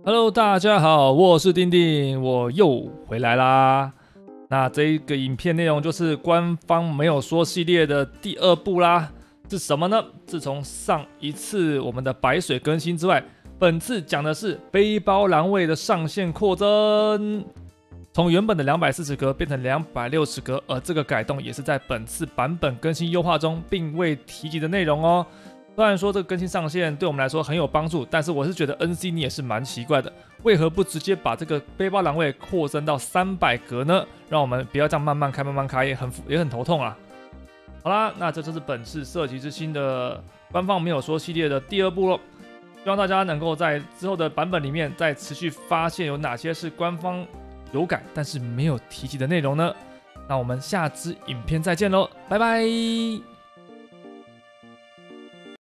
Hello，大家好，我是丁丁，我又回来啦。那这一个影片内容就是官方没有说系列的第二部啦。是什么呢？自从上一次我们的白水更新之外，本次讲的是背包栏位的上限扩增，从原本的240格变成260格，而这个改动也是在本次版本更新优化中并未提及的内容哦。虽然说这个更新上限对我们来说很有帮助，但是我是觉得 NC 你也是蛮奇怪的，为何不直接把这个背包栏位扩增到300格呢？让我们不要这样慢慢开慢慢开，也很头痛啊。好啦，那这就是本次射击之心的官方没有说系列的第二部咯。希望大家能够在之后的版本里面再持续发现有哪些是官方有改但是没有提及的内容呢？那我们下支影片再见喽，拜拜。